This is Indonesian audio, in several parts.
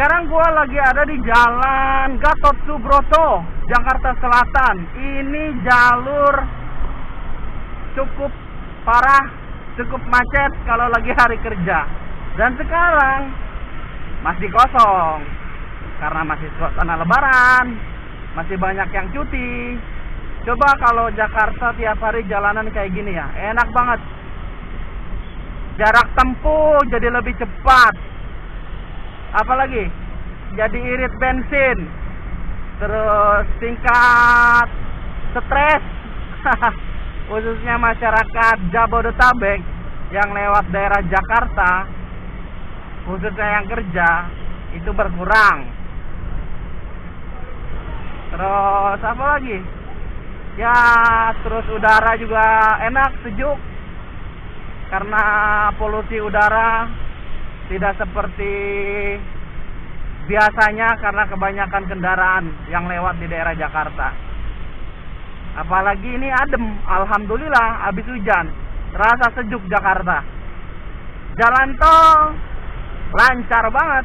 Sekarang gua lagi ada di Jalan Gatot Subroto, Jakarta Selatan. Ini jalur cukup parah, cukup macet kalau lagi hari kerja. Dan sekarang masih kosong karena masih suasana lebaran, masih banyak yang cuti. Coba kalau Jakarta tiap hari jalanan kayak gini ya, enak banget. Jarak tempuh jadi lebih cepat. Apalagi jadi irit bensin. Terus tingkat stres khususnya masyarakat Jabodetabek yang lewat daerah Jakarta, khususnya yang kerja, itu berkurang. Terus apa lagi? Ya, terus udara juga enak, sejuk. Karena polusi udara tidak seperti biasanya karena kebanyakan kendaraan yang lewat di daerah Jakarta. Apalagi ini adem, alhamdulillah habis hujan. Terasa sejuk Jakarta. Jalan tol lancar banget.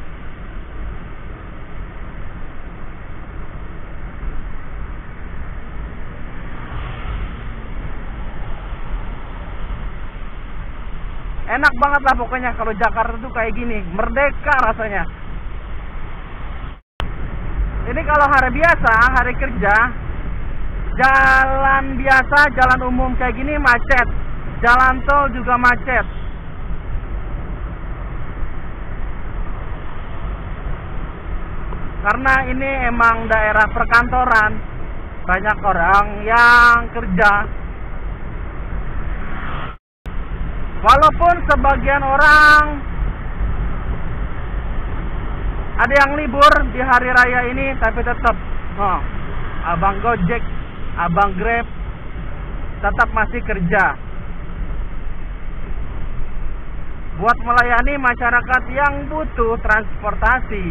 Enak banget lah pokoknya kalau Jakarta tuh kayak gini, merdeka rasanya. Ini kalau hari biasa, hari kerja, jalan biasa, jalan umum kayak gini macet. Jalan tol juga macet. Karena ini emang daerah perkantoran, banyak orang yang kerja. Walaupun sebagian orang ada yang libur di hari raya ini, tapi tetap abang Gojek, abang Grab tetap masih kerja buat melayani masyarakat yang butuh transportasi.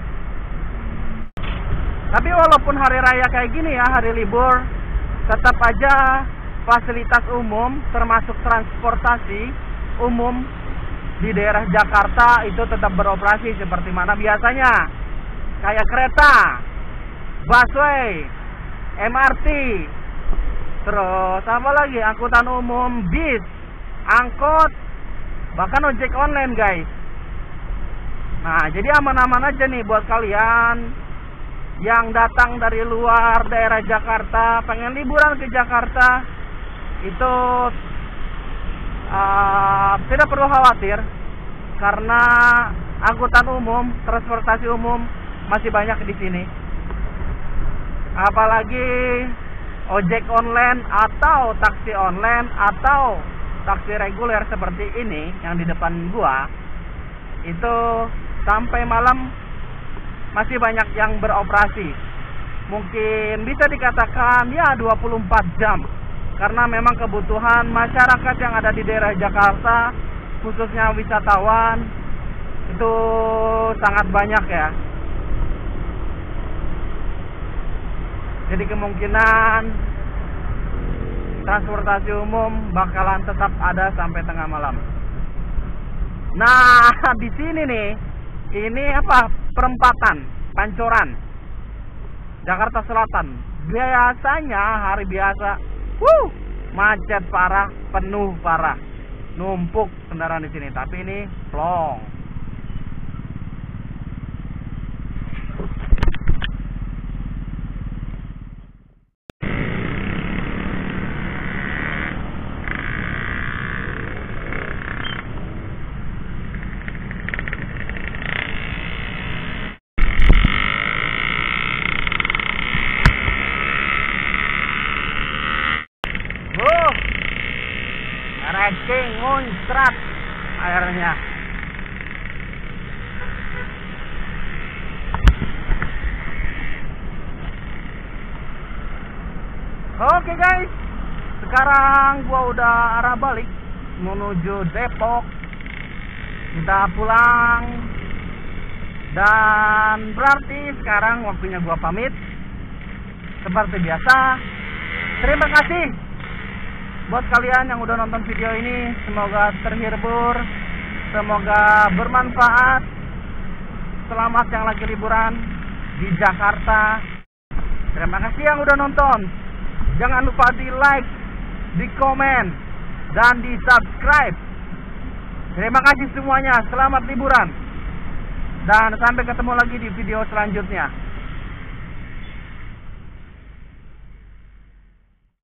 Tapi walaupun hari raya kayak gini ya, hari libur, tetap aja fasilitas umum termasuk transportasi umum di daerah Jakarta itu tetap beroperasi seperti mana biasanya. Kayak kereta, busway, MRT, terus apa lagi, angkutan umum, bis, angkot, bahkan ojek online guys. Nah, jadi aman-aman aja nih buat kalian yang datang dari luar daerah Jakarta, pengen liburan ke Jakarta, itu tidak perlu khawatir karena angkutan umum, transportasi umum masih banyak di sini. Apalagi ojek online atau taksi online atau taksi reguler seperti ini yang di depan gua, itu sampai malam masih banyak yang beroperasi. Mungkin bisa dikatakan ya 24 jam. Karena memang kebutuhan masyarakat yang ada di daerah Jakarta, khususnya wisatawan, itu sangat banyak ya. Jadi kemungkinan transportasi umum bakalan tetap ada sampai tengah malam. Nah, di sini nih, ini apa? Perempatan Pancoran, Jakarta Selatan. Biasanya hari biasa macet parah, penuh parah, numpuk kendaraan di sini. Tapi ini plong. Ranking muncrat airnya. Oke guys, sekarang gua udah arah balik menuju Depok. Kita pulang. Dan berarti sekarang waktunya gua pamit. Seperti biasa, terima kasih buat kalian yang udah nonton video ini. Semoga terhibur, semoga bermanfaat. selamat yang lagi liburan di Jakarta. Terima kasih yang udah nonton. Jangan lupa di like, di komen, dan di subscribe. Terima kasih semuanya. Selamat liburan. Dan sampai ketemu lagi di video selanjutnya.